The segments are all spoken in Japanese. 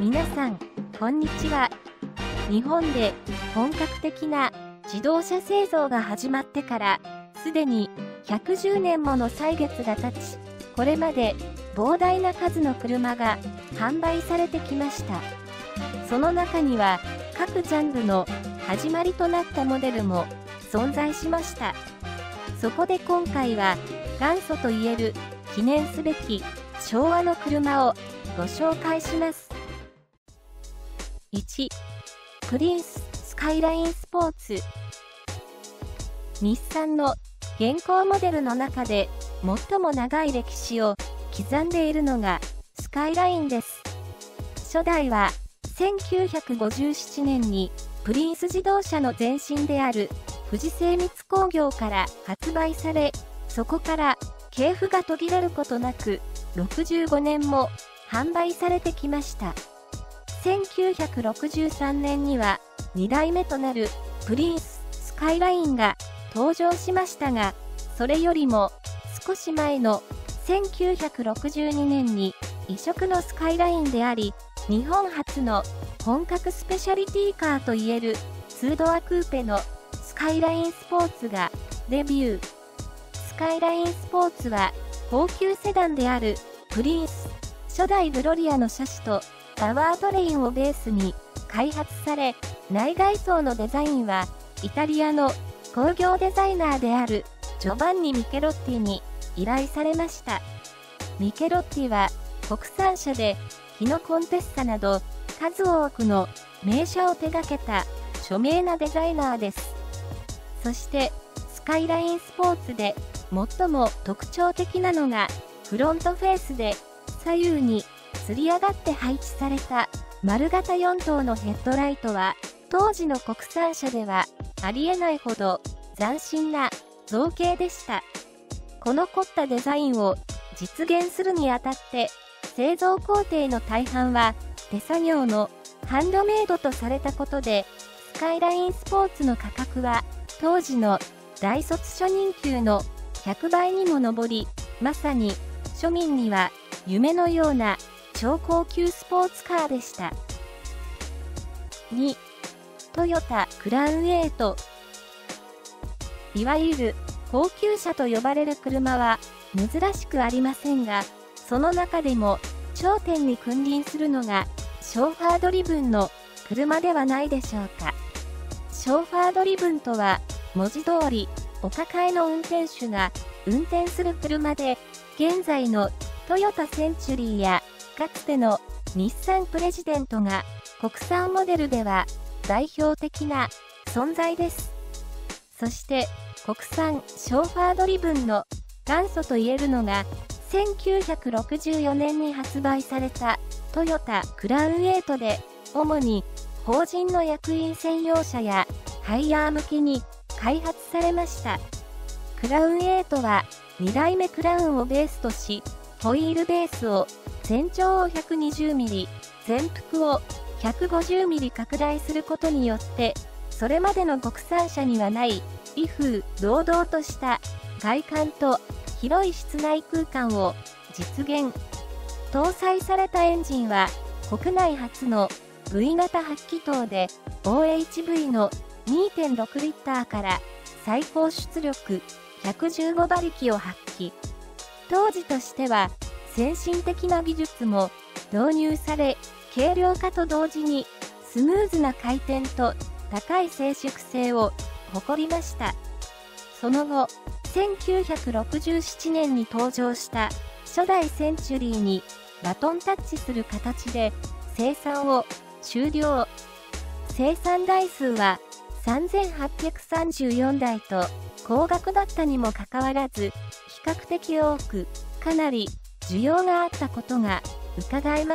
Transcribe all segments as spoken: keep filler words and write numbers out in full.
皆さん、こんにちは。日本で本格的な自動車製造が始まってからすでにひゃくじゅうねんもの歳月が経ち、これまで膨大な数の車が販売されてきました。その中には各ジャンルの始まりとなったモデルも存在しました。そこで今回は元祖と言える記念すべき昭和の車をご紹介します。いち、プリンススカイラインスポーツ。日産の現行モデルの中で最も長い歴史を刻んでいるのがスカイラインです。初代はせんきゅうひゃくごじゅうななねんにプリンス自動車の前身である富士精密工業から発売され、そこから系譜が途切れることなくろくじゅうごねんも販売されてきました。せんきゅうひゃくろくじゅうさんねんにはにだいめとなるプリンススカイラインが登場しましたが、それよりも少し前のせんきゅうひゃくろくじゅうにねんに異色のスカイラインであり、日本初の本格スペシャリティカーといえるツードアクーペのスカイラインスポーツがデビュー。スカイラインスポーツは高級セダンであるプリンス初代グロリアの車種とパワートレインをベースに開発され、内外装のデザインはイタリアの工業デザイナーであるジョバンニ・ミケロッティに依頼されました。ミケロッティは国産車で日野コンテッサなど数多くの名車を手掛けた著名なデザイナーです。そしてスカイラインスポーツで最も特徴的なのがフロントフェースで左右に吊り上がって配置された丸型よんとうのヘッドライトは当時の国産車ではありえないほど斬新な造形でした。この凝ったデザインを実現するにあたって製造工程の大半は手作業のハンドメイドとされたことで、スカイラインスポーツの価格は当時の大卒初任給のひゃくばいにも上り、まさに庶民には夢のような超高級スポーツカーでした。に、トヨタクラウンエイト。いわゆる高級車と呼ばれる車は珍しくありませんが、その中でも頂点に君臨するのがショーファードリブンの車ではないでしょうか。ショーファードリブンとは文字通りお抱えの運転手が運転する車で、現在のトヨタセンチュリーやかつての日産プレジデントが国産モデルでは代表的な存在です。そして国産ショーファードリブンの元祖といえるのがせんきゅうひゃくろくじゅうよねんに発売されたトヨタクラウンエイトで、主に法人の役員専用車やハイヤー向けに開発されました。クラウンエイトはにだいめクラウンをベースとし、ホイールベースを全長を ひゃくにじゅうミリ、全幅を ひゃくごじゅうミリ 拡大することによって、それまでの国産車にはない威風堂々とした外観と広い室内空間を実現。搭載されたエンジンは国内初の V 型はち気筒で オーエイチブイ の にてんろくリッターから最高出力ひゃくじゅうごばりきを発揮。当時としては先進的な技術も導入され、軽量化と同時にスムーズな回転と高い静粛性を誇りました。その後、せんきゅうひゃくろくじゅうななねんに登場した初代センチュリーにバトンタッチする形で生産を終了。生産台数はさんぜんはっぴゃくさんじゅうよんだいと高額だったにもかかわらず、比較的多く、かなり需要があったことが伺えます。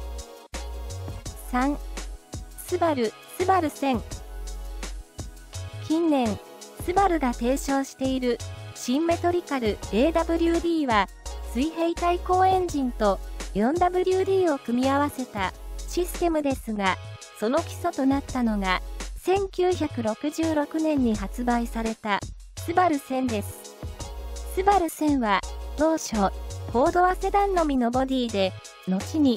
さん、スバル、スバルせん。近年、スバルが提唱しているシンメトリカル エーダブリューディー は水平対向エンジンと よんダブリューディー を組み合わせたシステムですが、その基礎となったのがせんきゅうひゃくろくじゅうろくねんに発売されたスバルせんです。スバルせんは当初、フォードはセダンのみのボディで、後にツ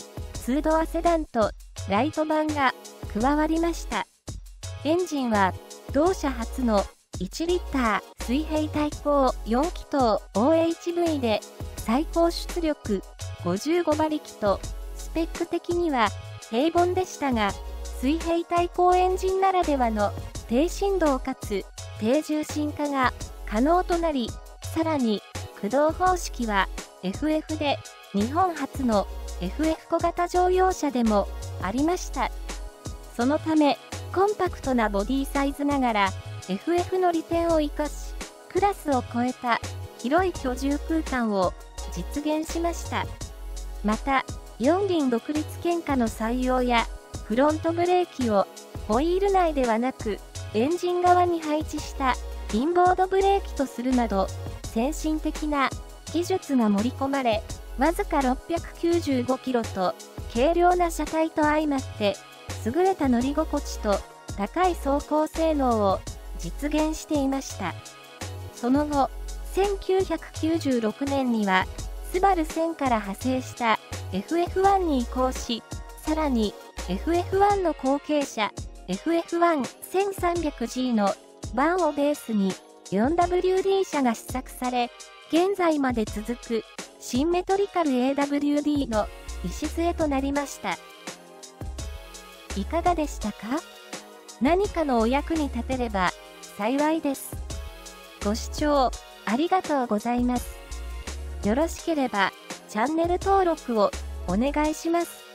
ツードアセダンとライト版が加わりました。エンジンは同社初のいちリッター水平対向よん気筒 オーエイチブイ で最高出力ごじゅうごばりきとスペック的には平凡でしたが、水平対向エンジンならではの低振動かつ低重心化が可能となり、さらに駆動方式は エフエフ で日本初の エフエフ 小型乗用車でもありました。そのためコンパクトなボディサイズながら エフエフ の利点を生かし、クラスを超えた広い居住空間を実現しました。また、四輪独立懸架の採用や、フロントブレーキをホイール内ではなく、エンジン側に配置したインボードブレーキとするなど、先進的な技術が盛り込まれ、わずかろっぴゃくきゅうじゅうごキロと軽量な車体と相まって、優れた乗り心地と高い走行性能を実現していました。その後、せんきゅうひゃくきゅうじゅうろくねんには、スバルせんから派生した エフエフワン に移行し、さらに エフエフワン の後継者 エフエフワンせんさんびゃくジー のバンをベースに フォーダブリューディー 車が試作され、現在まで続くシンメトリカル エーダブリューディー の礎となりました。いかがでしたか？何かのお役に立てれば幸いです。ご視聴ありがとうございます。よろしければチャンネル登録をお願いします。